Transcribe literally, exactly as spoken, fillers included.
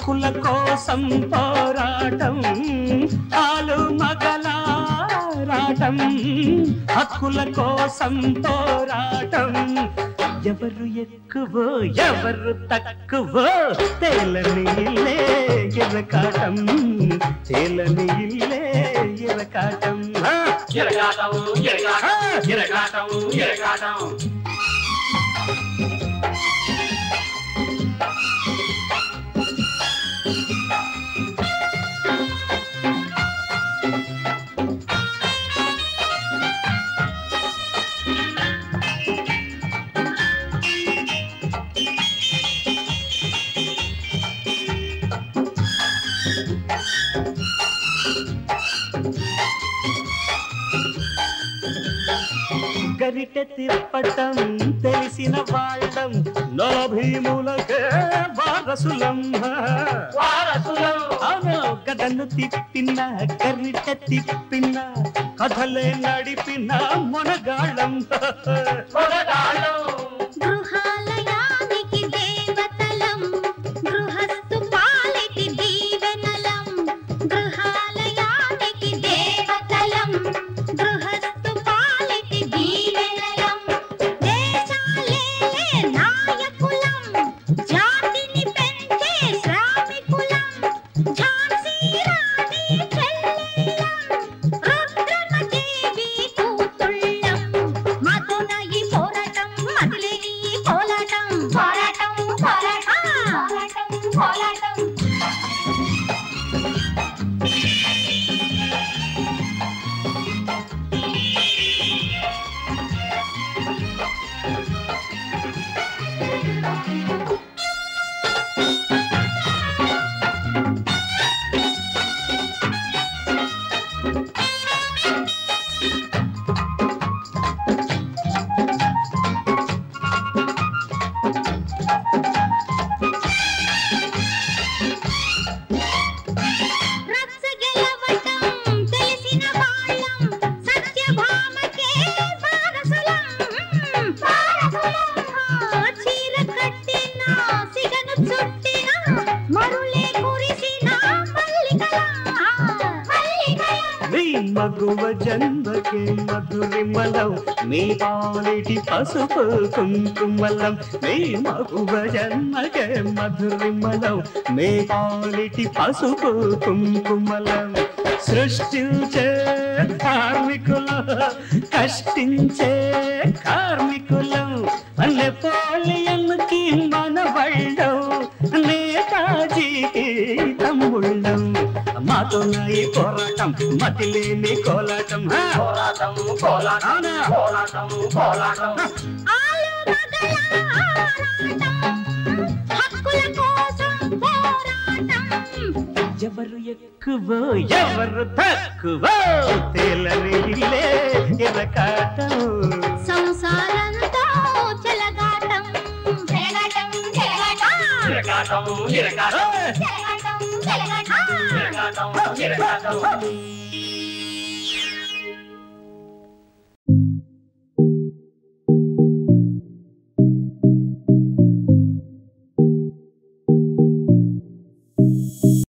హక్కుల కోసం పోరాటం ఆలు మగలారాటం హక్కుల కోసం పోరాటం ఎవరు ఎక్కువో ఎవరు తక్కువో తేలని ఇల్లే ఇరకాటం తేలని ఇల్లే ఇరకాటం ఇరకాటం ఇరకాటం ఇరకాటం ఇరకాటం గరిటె తిప్పటం తెలిసిన వాళ్ళం నలభీములకే వారసులం వారసులం అవును గదను తిప్పిన గరిటె తిప్పిన కథలే నడిపిన మొనగాళ్ళం మొనగాళ్ళం గృహాలయానికి దేవతలం గృహస్థు పాలిటి దీవెనలం గృహాలయానికి దేవతలం గృహస్థు పాలిటి దీవెనలం దేశాలేలే నాయకులం జాతిని పెంచే శ్రామికులం ఝాన్సీ రాణి చెల్లెళ్ళం రుద్రమదేవి కూతుళ్ళం మధునయి పోరాటం మదిలేని పోరాటం పోరాటం పోరాటం పోరాటం పోరాటం రచ్చ గెలవటం తెలిసిన వాళ్ళం సత్యభామకే వారసులం వారసులం చీర కట్టిన సిగను చుట్టిన మరులే కురిసిన మల్లికలం మల్లికలం మీ మగువ జన్మకే మధురిమలం మీ పాలిటి పసుపు కుంకుమలం మీ మగువ జన్మకే మధురిమలం మీ పాలిటి పసుపు కుంకుమలం సృష్టించే కార్మికులం కష్టించే కార్మికులం నెపోలియన్కి మనవళ్ళం నేతాజీకి తమ్ముళ్ళం మాతోనే ఈ పోరాటం మతిలేని కోలాటం పోరాటం పోరాటం పోరాటం పోరాటం ఆలు మగలారాటం హక్కుల కోసం పోరాటం ఎవరు ఎక్కువ ఎవరు తక్కువ తేలని ఇల్లే ఇరకాటం సంసారంతో చెలగాటం చెలగాటం చెలగాటం ఇరకాటం ఇరకాటం చెలగాటం చెలగాటం ఇరకాటం ఇరకాటం